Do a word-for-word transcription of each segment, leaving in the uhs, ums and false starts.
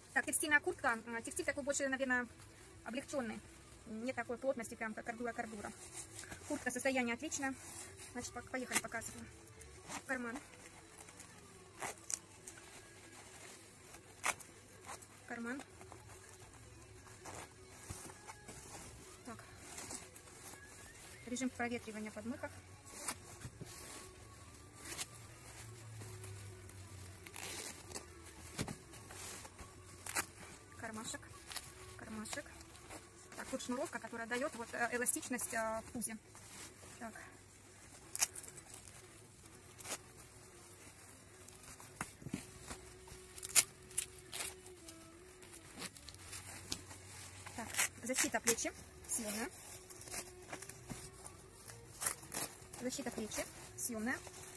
Так, текстильная куртка. Текстиль такой больше, наверное, облегченный. Не такой плотности, прям как кордура-кордура. Куртка, состояние отличное. Значит, поехали, показываю. Карман. Карман. Так. Режим проветривания подмыков. Кармашек. Кармашек. Так, тут шнуровка, которая дает вот эластичность в пузе. Так. Так, защита плечи, съемная. Защита плечи, съемная.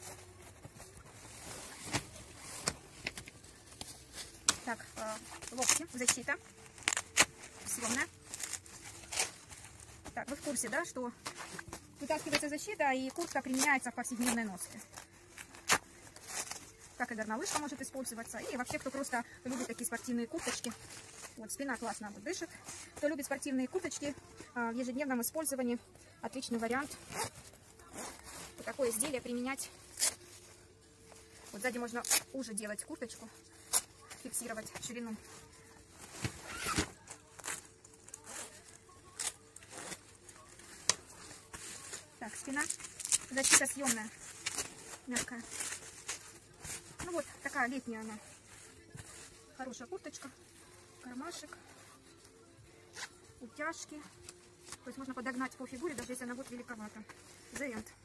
Так, э, локти, защита, съемная. Так, вы в курсе, да, что вытаскивается защита, и куртка применяется в повседневной носке. Как и горнолыжка может использоваться. И вообще, кто просто любит такие спортивные курточки. Вот, спина классно вот дышит. Кто любит спортивные курточки э, в ежедневном использовании, отличный вариант. Вот такое изделие применять. Вот сзади можно уже делать курточку, фиксировать ширину. Так, спина, защита съемная, мягкая. Ну вот, такая летняя она. Хорошая курточка, кармашек, утяжки. То есть можно подогнать по фигуре, даже если она будет великовата. The End.